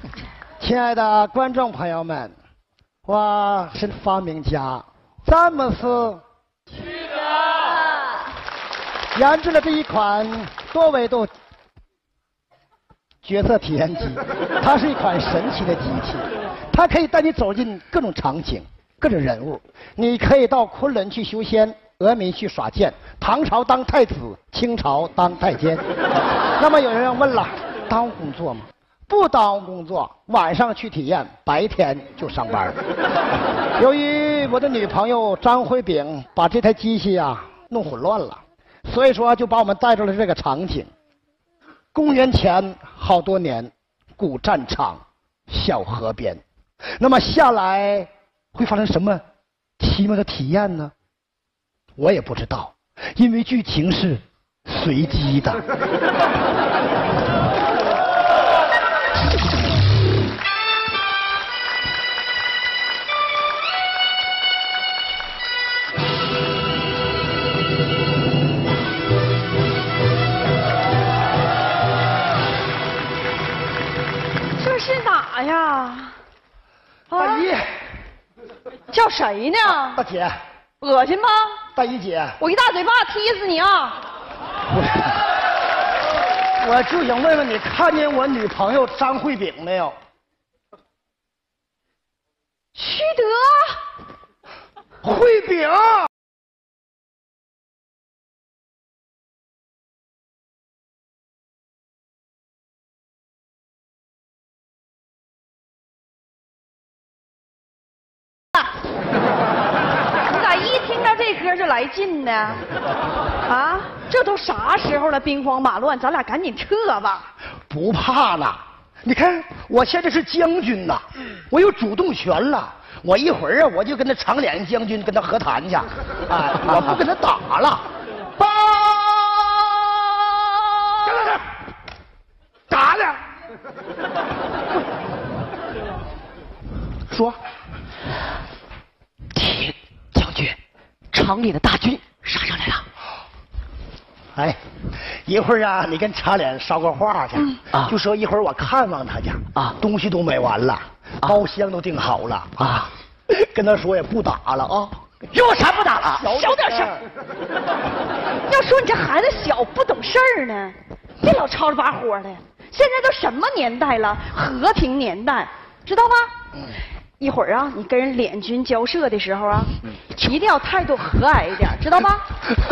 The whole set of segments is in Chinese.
亲爱的观众朋友们，我是发明家詹姆斯。是的。研制了这一款多维度角色体验机，它是一款神奇的机器，它可以带你走进各种场景、各种人物。你可以到昆仑去修仙，峨眉去耍剑，唐朝当太子，清朝当太监。那么有人要问了，当工作吗？不当工作，晚上去体验，白天就上班。由于我的女朋友张慧炳把这台机器弄混乱了，所以说就把我们带到了这个场景。公元前好多年，古战场，小河边。那么下来会发生什么奇妙的体验呢？我也不知道，因为剧情是随机的。 这是哪呀？ 大姨， 叫谁呢？ 大姐， 恶心吗？ 大姨姐， 我一大嘴巴踢死你啊！ 我就想问问你，看见我女朋友张慧炳没有？ 徐德， 慧炳。 你咋一听到这歌就来劲呢？啊，这都啥时候了，兵荒马乱，咱俩赶紧撤吧。 不怕了，你看我现在是将军呐，我有主动权了。我一会儿我就跟那长脸将军跟他和谈去，我不跟他打了。打了。说。铁将军，长脸的大军杀上来了。哎，一会儿你跟长脸捎个话去，就说一会儿我看望他去东西都买完了，包厢都订好了跟他说也不打了啊。有啥不打了？ 小点声。要说你这孩子小不懂事儿呢，别老吵着把火的。现在都什么年代了？和平年代，知道吗？一会儿你跟人脸军交涉的时候一定要态度和蔼一点，知道吧？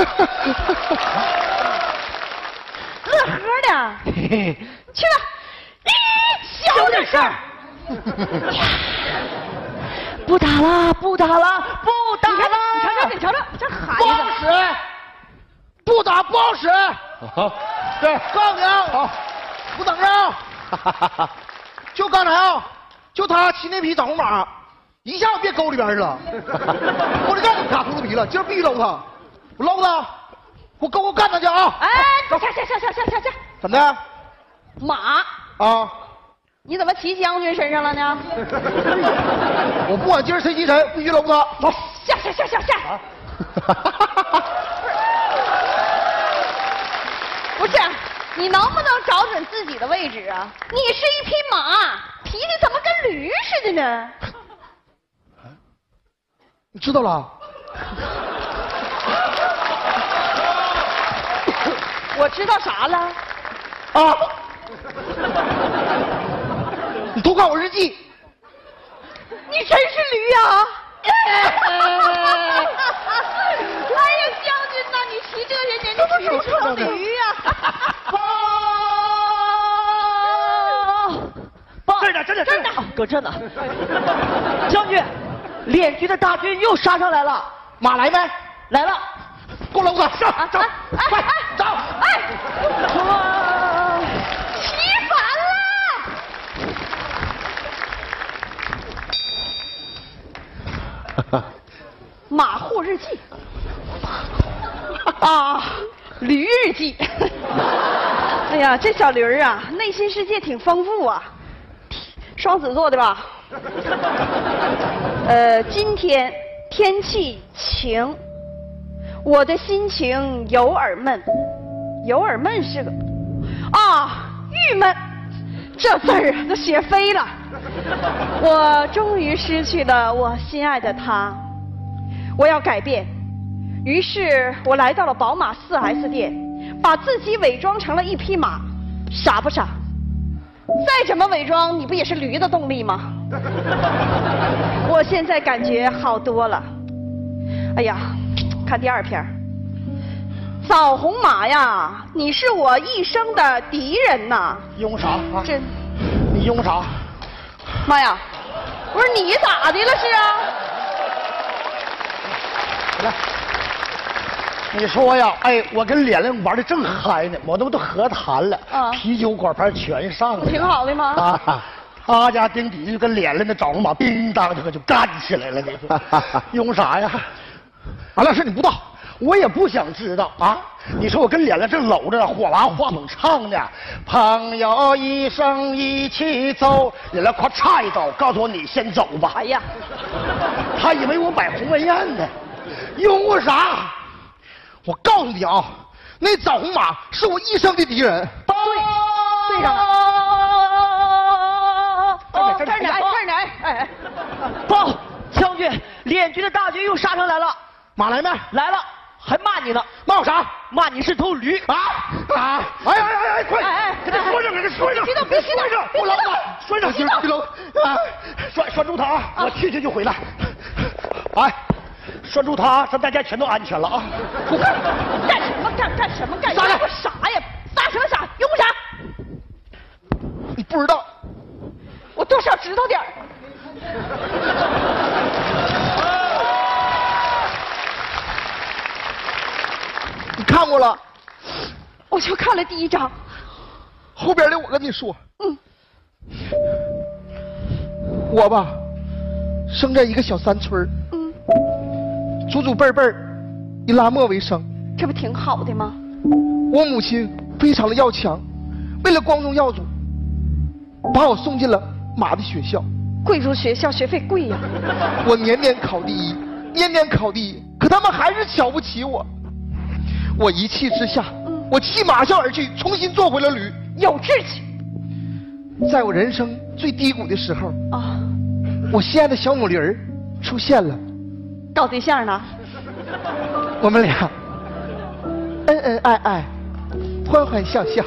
乐呵的，去吧，小点声。 不打了，不打了，不打了！ 你瞧瞧，这孩子不好使，不打不好使。对，告诉你好，不等着。就刚才就他骑那匹大红马，一下子变沟里边去了。我这干卡秃噜皮了，今儿必须搂他，我搂他，我跟我干他去啊！ 哎，下！ 怎么的？ 马啊？ 你怎么骑将军身上了呢？ 我不管今儿谁骑谁，必须搂他。走， 下！不是，你能不能找准自己的位置啊？你是一匹马，脾气怎么跟驴似的呢？ 你知道了？ 我知道啥了？ 啊！你偷看我日记。 你真是驴啊！哎呀，将军呐，你骑这些年，你骑成驴呀！ 真的，搁这呢。将军，脸军的大军又杀上来了。马来没？来了。给我搂他，上，走，快，走！ 骑反了。马户日记驴日记。哎呀，这小驴内心世界挺丰富啊。双子座的吧？今天天气晴，我的心情有点闷。有点闷是个郁闷。 这字儿啊都写飞了。我终于失去了我心爱的他，我要改变。于是我来到了宝马 4S 店，把自己伪装成了一匹马，傻不傻？再怎么伪装，你不也是驴的动力吗？我现在感觉好多了。哎呀，看第二篇。枣红马呀，你是我一生的敌人呐！ 用啥啊？ 真， 你用啥？ 妈呀，不是你咋的了是啊？ 来，你说呀，哎，我跟连连玩的正嗨呢，我都和谈了，啤酒果盘全上了， 挺好的吗？ 啊，他家丁底就跟连连的枣红马叮当就干起来了，你说用啥呀？完了事你不知道。我也不想知道啊！你说我跟连连正搂着，火娃话筒唱呢，朋友一生一起走，连连夸插一刀，告诉我你先走吧。 哎呀， 他以为我买鸿文宴呢，用过啥？ 我告诉你啊，那枣红马是我一生的敌人。 对上了。这儿呢，哎， 报，将军，联军的大军又杀上来了。 马来没？ 来了。还骂你呢， 骂我啥？ 骂你是头驴啊！哎，快！给他拴上，给他拴上！ 别激动， 不能拴上，不能啊！ 拴住他啊！我去就回来。哎，拴住他，咱大家全都安全了啊！ 不干什么？ 啥呀？ 傻呀！撒什么傻？用啥？ 你不知道， 我多少知道点儿。 你看过了？ 我就看了第1章， 后边的我跟你说。我吧，生在一个小山村祖辈辈以拉磨为生， 这不挺好的吗？ 我母亲非常的要强，为了光宗耀祖，把我送进了马的学校。 贵族学校学费贵呀。 我年年考第一，可他们还是瞧不起我。我一气之下，我弃马校而去，重新做回了驴。 有志气。 在我人生最低谷的时候我心爱的小母驴儿出现了， 搞对象呢？ 我们俩恩恩爱爱，欢欢笑笑，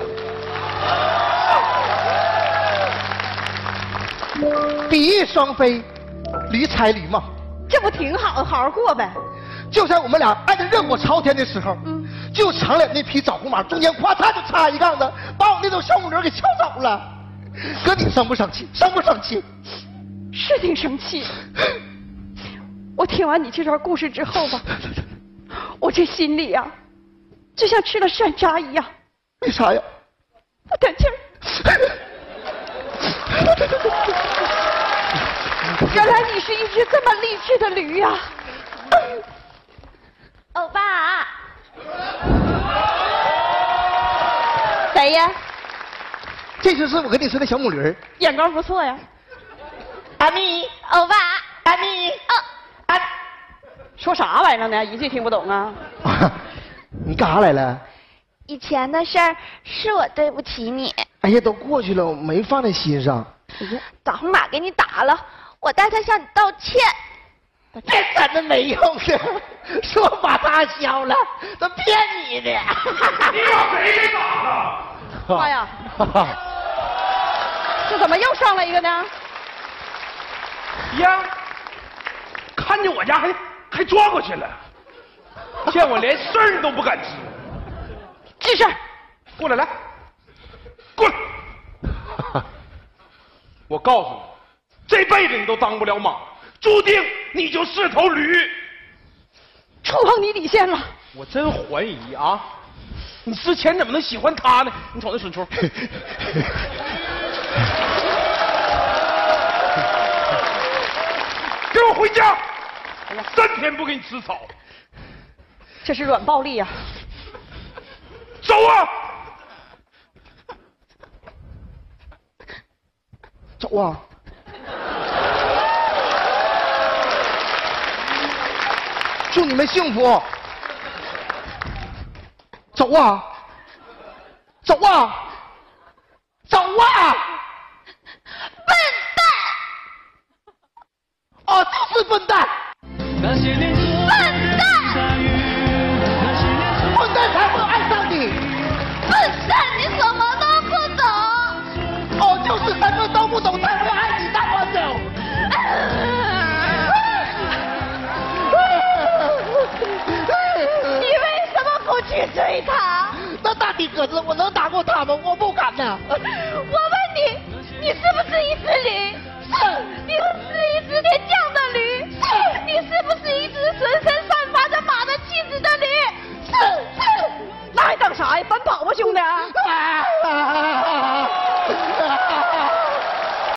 比翼双飞，驴才驴貌。 这不挺好的，好好过呗。 就在我们俩爱得热火朝天的时候，就长脸那匹枣红马中间咵嚓就插一杠子，把我那头小母驴给撬走了。哥，你生不生气？生不生气？ 是挺生气。我听完你这段故事之后吧，我这心里呀，就像吃了山楂一样。 为啥呀？ 不得劲儿。原来你是一只这么励志的驴呀！欧巴，谁呀？ 这就是我跟你说的小母驴。 眼光不错呀。 阿咪， 欧巴， 阿咪， 说啥玩意儿呢？一句听不懂啊！ 你干啥来了？ 以前的事儿是我对不起你。 哎呀，都过去了，我没放在心上。 哎呀，枣红马给你打了，我代他向你道歉。 这真的没用的，说把他削了，他骗你的。 你把谁给打了？ 妈呀！这怎么又上来一个呢？ 呀，看见我家还抓过去了，见我连事儿都不敢吱。 吱声， 过来，过来！我告诉你，这辈子你都当不了马，注定你就是头驴。 触碰你底线了。 我真怀疑啊，你之前怎么能喜欢他呢？你瞅那损出。给我回家！3天不给你吃草。 这是软暴力呀！ 走啊！ 走啊！祝你们幸福！走啊！走啊！走啊！ 是笨蛋。 那些年笨蛋！ 笨蛋才会爱上你。 笨蛋，你什么都不懂。 哦，就是什么都不懂才会爱你，大光头。 你为什么不去追他？ 那大体格子，我能打过他吗？我不敢呐。 我问你，你是不是一只驴？是。你是一只连犟的